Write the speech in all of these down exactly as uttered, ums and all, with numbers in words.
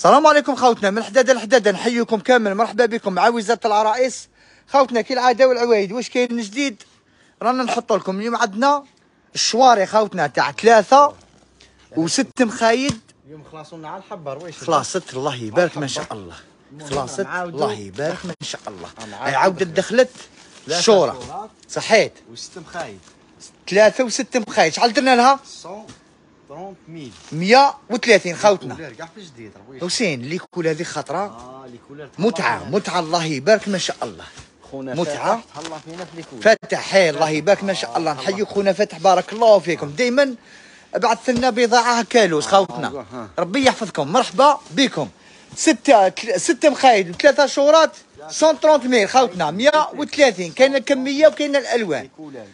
السلام عليكم خوتنا من الحداده لحداده، نحييكم كامل، مرحبا بكم مع وزاره العرائس. خوتنا كالعاده والعوايد، واش كاين من جديد؟ رانا نحط لكم اليوم عندنا الشواري خوتنا تاع ثلاثه وست مخايد. اليوم خلاصوا لنا على الحبه رويش. خلاصت الله يبارك ما شاء الله، خلاصت الله يبارك ما شاء الله. هاي عاودت دخلت الشورى صحيت وست مخايد، ثلاثه وست مخايد. شحال درنا لها؟ مية وثلاثين خوتنا. كاع في جديد رويش. حسين لي كول هذه خطره اه لي كولر متعه متعه الله يبارك ما شاء الله. خونا متعه الله فينا في لي كولر. فتح حي الله يبارك ما شاء الله. نحييك خونا فتح بارك الله فيكم، دائما بعث لنا بضاعه هكالوس خوتنا، ربي يحفظكم. مرحبا بكم. ستة ستة مخايد وثلاثة شورات مية وثلاثين خوتنا، مية وثلاثين. كاين الكمية وكاين الألوان.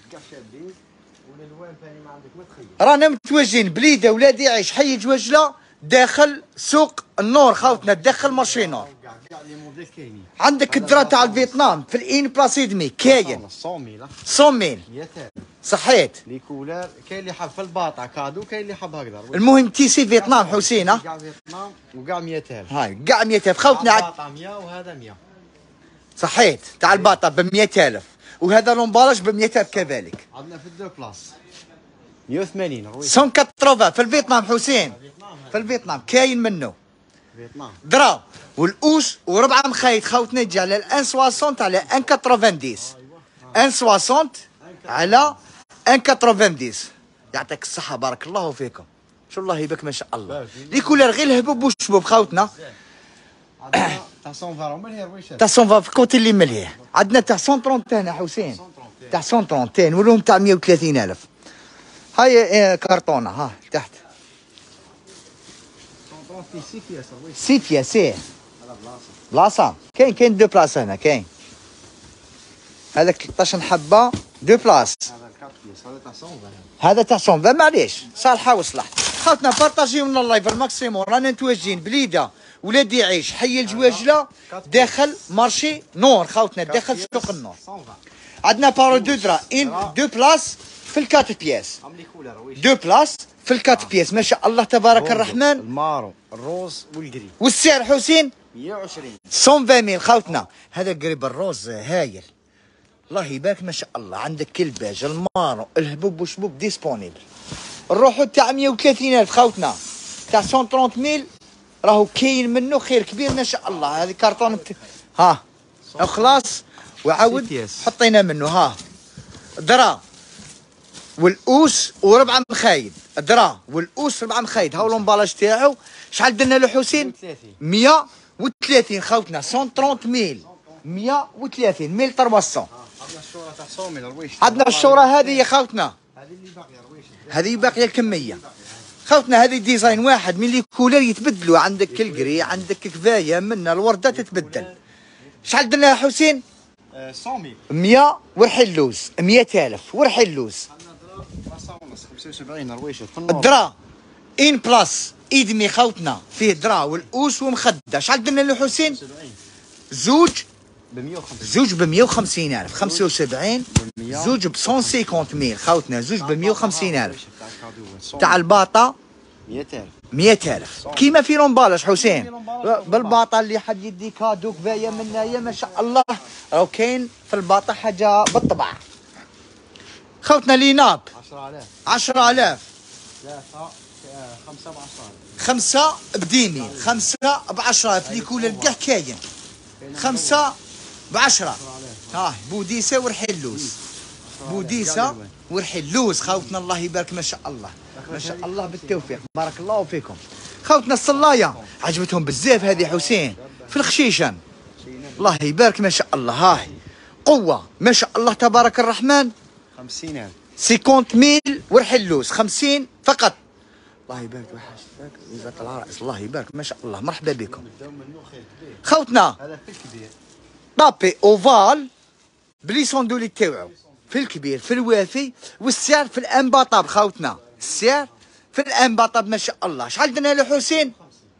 رانا متوجهين بليدة ولادي عيش حي جوجلة داخل سوق النور خوتنا، داخل مارشي نور. عندك الدرا تاع الفيتنام في الإين بلاسيدمي كاين صوميل صحيت. لي كولر كاين اللي حاب في الباطا كادو، كاين اللي حاب هكذا. المهم تيسي فيتنام حسين كاع فيتنام وكاع مية ألف. هاي كاع مية ألف خوتنا. الباطا مية وهذا مية صحيت. تاع الباطا ب مية ألف وهذا لومبالاج ب مية ألف كذلك. عندنا في الدو بلاص مية وثمانين رويش. مية وثمانين في الفيتنام حسين، في الفيتنام كاين منه فيتنام درا والأوس وربعة مخايد خوتنا. تجي على الان ستين على ان ثمانين، ان ستين على ان ثمانين. يعطيك الصحة بارك الله فيكم. شو الله يبارك ما شاء الله. لي كولر غير الهبوب والشبوب خوتنا. عندنا تاع صونفا مليح رويش. تاع صونفا في الكوتي اللي مليح. عندنا تاع مية وثلاثين هنا حسين، تاع مية وثلاثين ولهم تاع مية وثلاثين ألف. هاي كرتونة ها تحت سيفيا سي بلاصة. كاين كاين دو بلاصة هنا كاين. هذاك ثلاثطاش حبة دو بلاص. هذا تاع صونفا، هذا تاع صونفا معليش صالحة وصلحت. خاطنا بارطاجيو من اللايف الماكسيموم. رانا متواجدين بليدة ولادي عيش حي الجواجلة داخل مارشي نور خوتنا، داخل سوق النور. عندنا بارو دو درا ان دو بلاص في الكات بياس، دو بلاص في الكات بياس ما شاء الله تبارك الرحمن. المارو الروز والجري. والسعر حسين مية وعشرين مية وعشرين خوتنا. هذا قريب الروز هايل الله يبارك ما شاء الله. عندك كلباج المارو الهبوب وشبوب ديسبونيبل. الروحو تاع مية وثلاثين ألف خوتنا، تاع مية وثلاثين ميل راهو كاين منه خير كبير ما شاء الله. هذه كارطون بت... ها خلاص وعاود حطينا منه ها درا والأوس وربعة مخايد. درا والأوس ربعة مخايد. هاو لومبالاج تاعو. شحال درنا له حسين؟ مية وثلاثين خوتنا، مية وثلاثين ميل مية وثلاثين ميل ثلاثمية. عندنا الشورى تاع صوميل رويش. عندنا الشورى هذه يا خوتنا، هذه اللي باقيه رويش. هذه باقيه الكميه خوتنا. هذه ديزاين واحد من لي كولر يتبدلوا. عندك كالجري عندك كفايه من الورده تتبدل. شحال درنا يا حسين؟ مية ميل مية ورحلوز مية ألف ورحلوز. خمسة وسبعين رويش. الدرا ان بلاس ايدمي خوتنا فيه درا والأوس ومخده. شحال درنا له حسين؟ زوج ب مية وخمسين. زوج ب مية وخمسين ألف. خمسة وسبعين زوج ب مية وخمسين ميل خوتنا، زوج ب مية وخمسين ألف. تاع الباطا مية ألف مية ألف كيما في لومبالاج حسين. بالباطا اللي حد يدي كادو كفايه منايا ما شاء الله. راهو كاين في الباطا حاجه بالطبع خوتنا. لي ناب عشرة آلاف عشرة آلاف. ثلاثة خمسة ب عشرة آلاف. خمسة بديمي خمسة بعشرة آلاف. لي كولر كاع كاين. خمسة بعشرة. ها بوديسة ورحلوس. بوديسة ورحلوس خوتنا الله يبارك ما شاء الله ما شاء الله بالتوفيق بارك الله فيكم. خوتنا الصلاية عجبتهم بزاف هذه حسين في الخشيشان الله يبارك ما شاء الله. هاي قوة ما شاء الله تبارك الرحمن. خمسين ألف. خمسين ميل ورحلوس خمسين فقط. الله يبارك ويحفظك وزارة العرائس الله يبارك ما شاء الله. مرحبا بكم خوتنا. هذا في الكبير طابي اوفال بلي صندولي تاوعو في الكبير في الوافي. والسعر في الانباطاب خوتنا، السعر في الانباطاب ما شاء الله. شحال درنا له حسين؟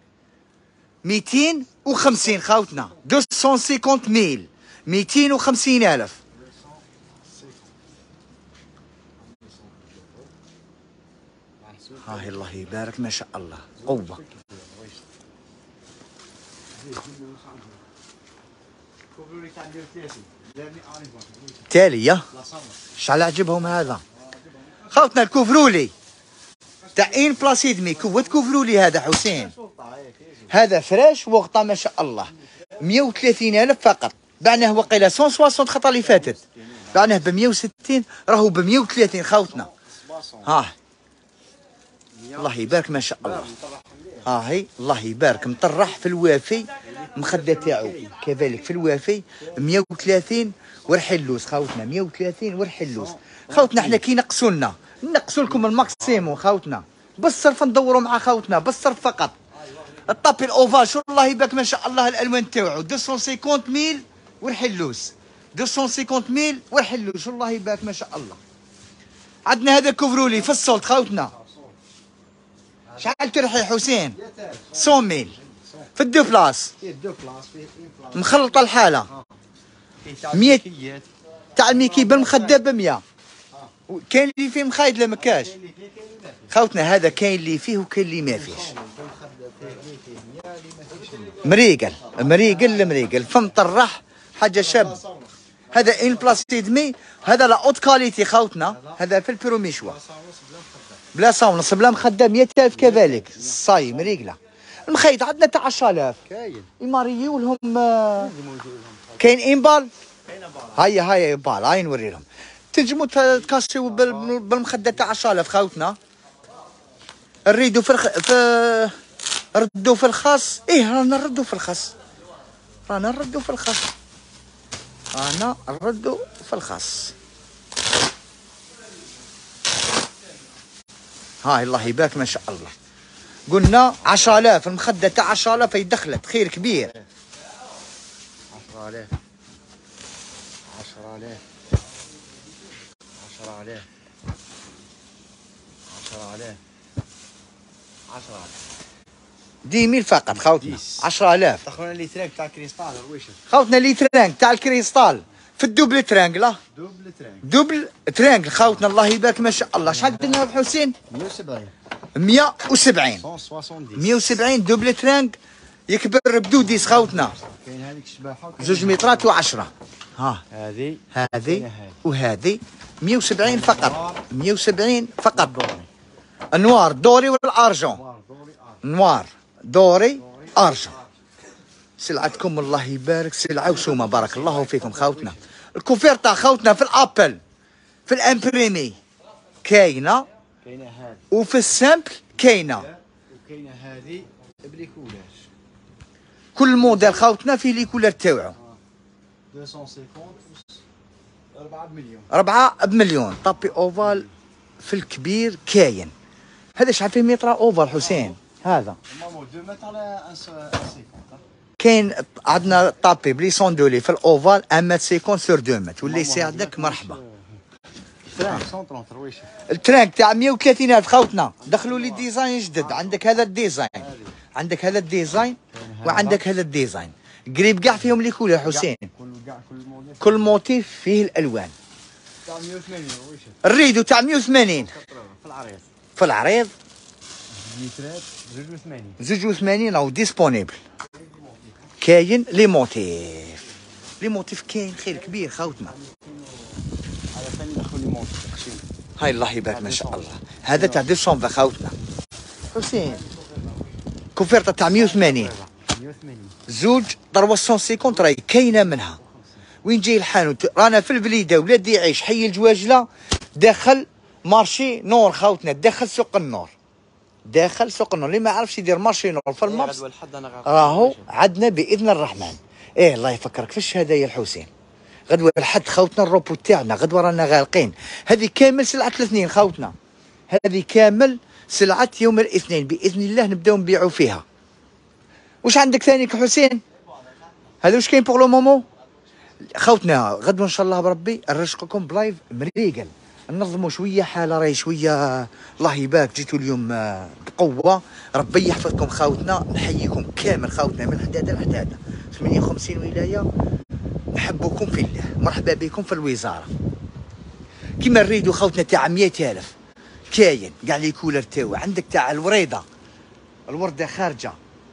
ميتين وخمسين خوتنا، ميتين وخمسين ميل ميتين وخمسين ألف. هاي الله يبارك ما شاء الله قوة. كوفرولي تاع مية وثلاثين. تالي يا شحال عجبهم هذا خوتنا الكوفرولي تاع ان بلاصي دمي كوت كوفرولي هذا حسين هذا فريش وغطى ما شاء الله مية وثلاثين ألف فقط بعناه وقيله مية وستين خطره اللي فاتت بعناه ب مية وستين راهو ب مية وثلاثين خوتنا ها الله يبارك ما شاء الله ها هي الله يبارك مطرح في الوافي مخده تاعو كذلك في الوافي مية وثلاثين ورحلوس خوتنا مية وثلاثين ورحلوس خوتنا احنا كي نقصوا لنا نقصوا لكم الماكسيموم خوتنا بالصرف ندوروا مع خوتنا بالصرف فقط الطابي الاوفال شو الله يبارك ما شاء الله الالوان تاعو مئتين وخمسين ميل والحلوس مئتين وخمسين ميل والحلوس شو الله يبارك ما شاء الله عندنا هذا كوفرولي في السولت خوتنا شحال ترحي حسين مية ميل في الدو بلاص مخلطه الحاله مية تاع الميكي بالمخده ب مية كاين اللي فيه مخايد لا ما كاش خوتنا هذا كاين اللي فيه وكاين اللي ما فيهش مريقل مريقل مريقل فم طرح حاجه شاب هذا ان بلاستي دمي هذا لا اوت كاليتي خوتنا هذا في البرومي شوا بلا صونص بلا مخده مية ألف كذلك صاي مريقله المخيط عندنا تاع عشرة آلاف كاين يماريو لهم كاين امبال هيا هيا امبال هاي نوري لهم تنجموا تكاسيو بالمخده تاع عشرة آلاف خوتنا نريدو في الخ... في ردوا في الخاص ايه رانا نردوا في الخاص رانا نردوا في الخاص رانا نردوا في الخاص هاي الله يبارك ما شاء الله قلنا عشرة آلاف المخدة تاع عشرة آلاف هي دخلت خير كبير عشرة آلاف عشرة آلاف عشرة آلاف عشرة آلاف عشرة آلاف دي ميل فقط خوتنا عشرة آلاف دخلنا لي ترانك تاع كريستال رويشه خوتنا لي ترانك تاع الكريستال في الدوبل ترانجل دوبل ترانك دوبل ترانجل خوتنا الله يبارك ما شاء الله شحال درنا بحسين مية وسبعين مية وسبعين مية وسبعين دوبل ترانك يكبر بدوديس خوتنا كاين هذيك الشباحه زوج مترات وعشرة ها هذه هذه وهذه مية وسبعين فقط مية وسبعين فقط النوار دوري والارجون نوار دوري ارجون سلعتكم الله يبارك سلعه وسومه بارك الله فيكم خوتنا الكوفيرتا خوتنا في الابل في الامبريمي كاينه كاينه هذه وفي السامبل كاينه وكاينه هذه بلي كولاج كل موديل خوتنا فيه لي كولر تاوعو مئتين وخمسين أربعة بمليون أربعة بمليون طابي اوفال في الكبير كاين هذا شحال فيه متر اوفال حسين هذا مامو اثنين متر على خمسين كاين عندنا طابي بلي سوندولي في الاوفال واحد متر خمسين سور اثنين متر واللي يساعدك مرحبا ترانك مية وثلاثين رويشه الترانك تاع مية وثلاثين ألف خوتنا دخلوا لي ديزاين جدد عندك هذا الديزاين عندك هذا الديزاين وعندك هذا الديزاين قريب كاع فيهم لي كولر حسين كل كاع كل موديل كل موتيف فيه الالوان تاع مية وثمانين رويشه الريدو تاع مية وثمانين في العريض في العريض مترات زوج وثمانين زوج وثمانين او ديسبونيبل كاين لي موتيف لي موتيف كاين خير كبير خوتنا على ثاني ندخلوا لي موتيف تقشيم هاي الله يبارك ما شاء الله هذا تاع ديسمبر خوتنا حسين كوفيرتا تاع مية وثمانين مية وثمانين زوج ضربة مية وخمسين راهي كاينه منها وين جاي الحانوت رانا في البليده ولادي يعيش حي الجواجله داخل مارشي نور خوتنا داخل سوق النور داخل سوق النور اللي ما عرفش يدير مارشي نور في المرس راهو عندنا باذن الرحمن ايه الله يفكرك فاش هذايا الحسين غدوه الحد خوتنا الروبو تاعنا غدوه رانا غالقين هذه كامل سلعه الاثنين خوتنا هذه كامل سلعه يوم الاثنين باذن الله نبداو نبيعوا فيها واش عندك ثاني حسين هذا واش كاين بوغ لو مومون خوتنا غدوه ان شاء الله بربي نرشقكم بلايف مريقل ننظموا شويه حاله راهي شويه الله يبارك جيتوا اليوم بقوه ربي يحفظكم خوتنا نحييكم كامل خوتنا من حداده لحداده ثمانية وخمسين ولايه نحبكم في الله مرحبا بكم في الوزاره كيما نريدوا خوتنا تاع مية ألف كاين كاع لي كولر تاعو عندك تاع الوريده الورده خارجه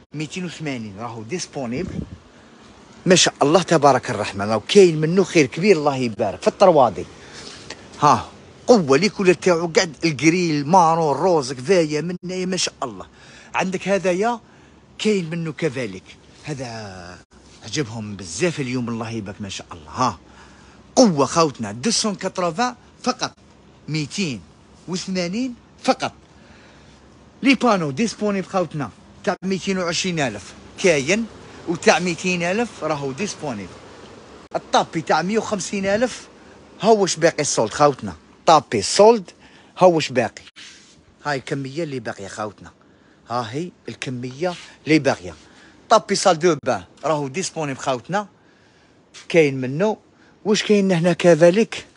مئتين وثمانين راهو ديسبونيبل. ما شاء الله تبارك الرحمن، راهو كاين منه خير كبير الله يبارك في الطروادي. ها قوه لي كولر تاعو قاعد الجريل مارون روز كفايه من ما شاء الله. عندك هذايا كاين منه كذلك، هذا عجبهم بزاف اليوم الله يبارك ما شاء الله. ها قوه خاوتنا مئتين وثمانين فقط، مئتين وثمانين فقط. لي بانو ديسبونيبل خاوتنا تاع مئتين وعشرين ألف كاين، وتاع مئتين ألف راهو ديسبونيبل. الطابي تاع مئة وخمسين ألف هاوش باقي السولد خاوتنا، طابي سولد هاوش باقي. هاي الكميه اللي باقيه خاوتنا، ها هي الكميه اللي باقيه. طابي سال دو بان راهو ديسبونيبل خاوتنا، كاين منه. واش كاين هنا كذلك؟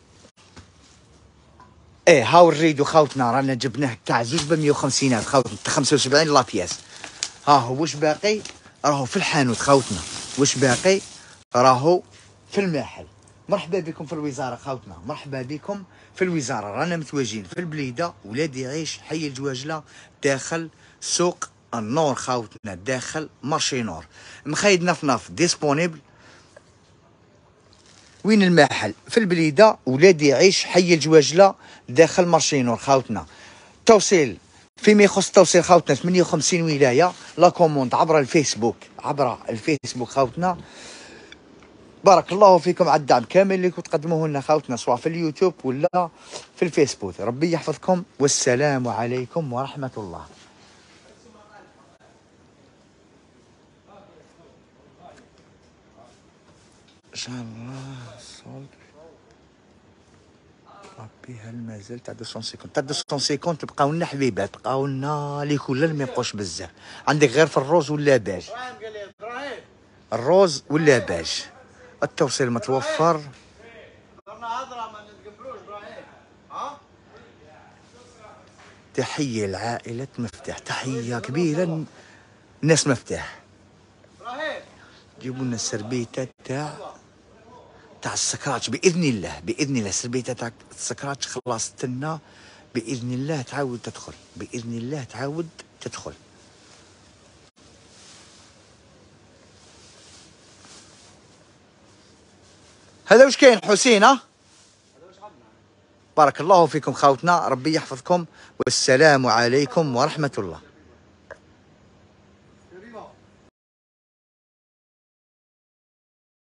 ايه هاو الريدو خاوتنا رانا جبناه تاع زوج ب مئة وخمسين ألف خاوتنا، خمسة وسبعين لا بياس. ها هو واش باقي راهو في الحانوت خاوتنا، واش باقي راهو في الماحل. مرحبا بكم في الوزاره خاوتنا، مرحبا بكم في الوزاره. رانا متواجدين في البليده ولادي يعيش حي الجواجله داخل سوق النور خاوتنا، داخل مارشي نور. مخيد نف نف ديسبونيبل. وين المحل؟ في البليده ولادي يعيش حي الجواجله داخل مارشي نور خاوتنا. توصيل فيما يخص التوصيل خاوتنا ثمانية وخمسين ولايه. لا كوموند عبر الفيسبوك، عبر الفيسبوك خاوتنا. بارك الله فيكم على الدعم كامل اللي تقدموه لنا خاوتنا، سواء في اليوتيوب ولا في الفيسبوك. ربي يحفظكم والسلام عليكم ورحمه الله. ان شاء الله صوت ربي. هل مازال تاع مئتين وخمسين تاع مئتين وخمسين تبقاو لنا حبيبات، بقاو لنا لي كولر ما يبقوش بزاف. عندك غير في الروز ولا باج، الروز ولا باج. التوصيل متوفر. تحية لعائلة مفتاح، تحية كبيرة الناس مفتاح. جيبوا لنا السربيتة تاع تاع السكراتش باذن الله، باذن الله السربيتة تاع السكراتش خلصت لنا باذن الله، تعاود تدخل باذن الله، تعاود تدخل. هذا وش كاين حسين؟ ها بارك الله فيكم خاوتنا، ربي يحفظكم والسلام عليكم ورحمة الله.